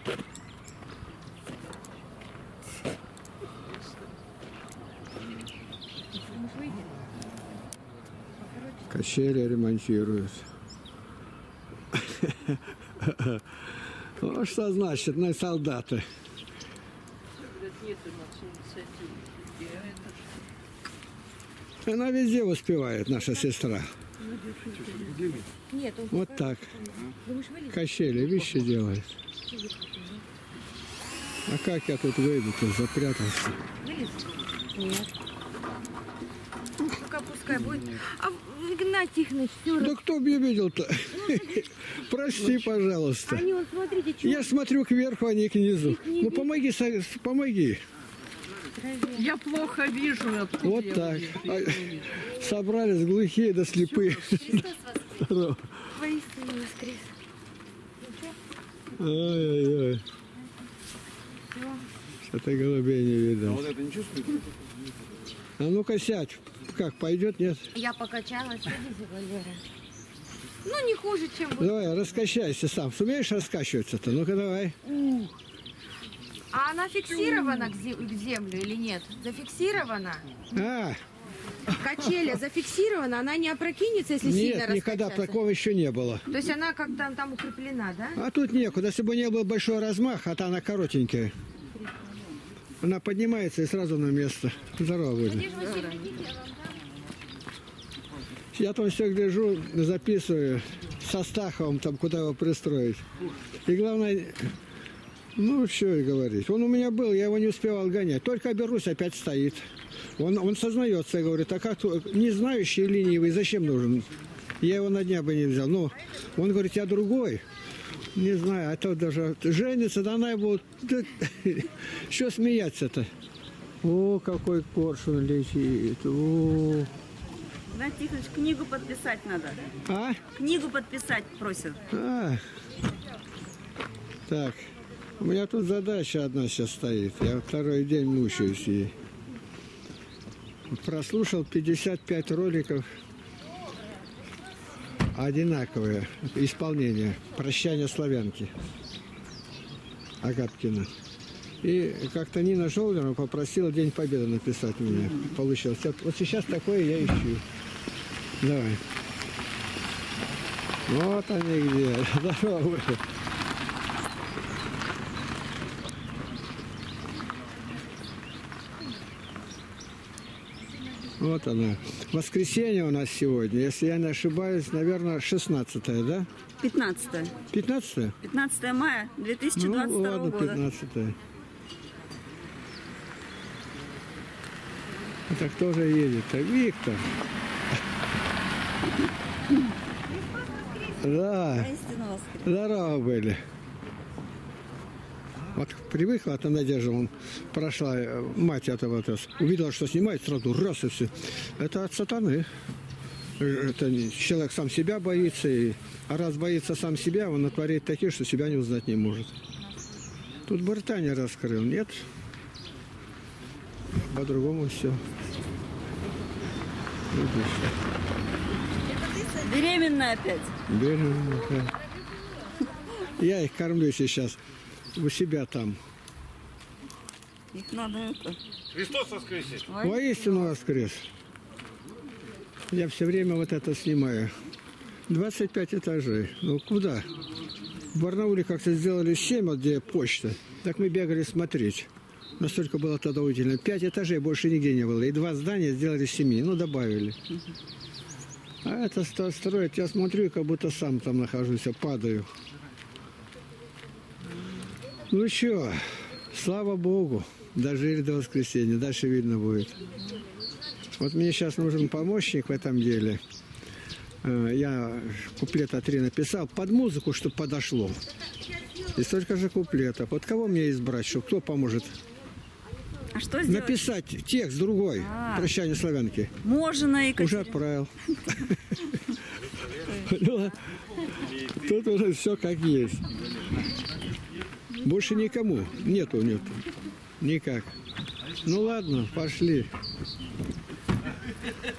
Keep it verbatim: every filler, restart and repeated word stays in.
Качели ремонтируют. Ну, что значит, на солдаты. Она везде успевает, наша сестра. Нет, вот так. Качели, вещи делает. А как я тут выйду-то, запрятался? Вылез? Нет. Ну-ка, пускай будет. А Игнат Тихонович, все. Да кто бы видел-то? Прости, пожалуйста. Они, вот, смотрите, что... Я смотрю кверху, они к низу. Ну, помоги, помоги. Я плохо вижу. Вот так. Собрались глухие да слепые. Воистину воскрес. Ой-ой-ой. Что-то голубей не видно. А вот это не чувствуете? А ну-ка сядь. Как, пойдет, нет? Я покачалась, видите, Валера? Ну, не хуже, чем... Давай, раскачайся сам. Сумеешь раскачиваться-то? Ну-ка, давай. А она фиксирована к земле или нет? Зафиксирована? А, Качеля зафиксирована, она не опрокинется, если нет, сильно раскачаться? Нет, никогда такого еще не было. То есть она как-то там укреплена, да? А тут некуда. Если бы не был большой размах, а то она коротенькая. Она поднимается и сразу на место. Здорово будет. Я там все гляжу, записываю со Стаховым, там, куда его пристроить. И главное, ну, что и говорить. Он у меня был, я его не успевал гонять. Только оберусь, опять стоит. Он, он сознается и говорит, а как не знающий ленивый, зачем нужен? Я его на дня бы не взял. Ну, он говорит, я другой. Не знаю, а то даже женится, да она его... Да, что смеяться-то? О, какой коршун летит. О. Игнат Тихонович, книгу подписать надо. А? Книгу подписать просят. А. Так, у меня тут задача одна сейчас стоит. Я второй день мучаюсь ей. Прослушал пятьдесят пять роликов. Одинаковое исполнение. «Прощание славянки» Агаткина. И как-то Нина Жолдерова попросила День Победы написать мне. Получилось. Вот сейчас такое я ищу. Давай. Вот они где. Здорово. Вот она. Воскресенье у нас сегодня. Если я не ошибаюсь, наверное, шестнадцатое, да? пятнадцатое. пятнадцатое? пятнадцатое мая две тысячи двадцать второго ну, ладно, года. пятнадцатое. Это кто же едет-то? Виктор. Да. Здорово были. Вот привыкла от Надежды, он прошла, мать этого, вот, увидела, что снимает, сразу раз и все. Это от сатаны. Это человек сам себя боится, и, а раз боится сам себя, он натворит такие, что себя не узнать не может. Тут Британия раскрыл, нет? По-другому все. Беременная опять. Беременная, да. Я их кормлю сейчас. У себя там. Их надо это... Христос воскресе! Воистину воскрес. Я все время вот это снимаю. двадцать пять этажей. Ну куда? В Барнауле как-то сделали семь, вот где почта. Так мы бегали смотреть. Настолько было тогда удивительно. Пять этажей больше нигде не было. И два здания сделали семи. Ну добавили. А это строить, я смотрю, как будто сам там нахожусь, я падаю. Ну что, слава Богу, дожили до воскресенья, дальше видно будет. Вот мне сейчас нужен помощник в этом деле. Я куплета три написал, под музыку, чтобы подошло. И столько же куплетов. Вот кого мне избрать, чтобы кто поможет? А что сделать? Написать текст другой, а, «Прощание славянки». Можно, Екатерина. Уже отправил. Тут уже все как есть. Больше никому. Нету, нету. Никак. Ну ладно, пошли.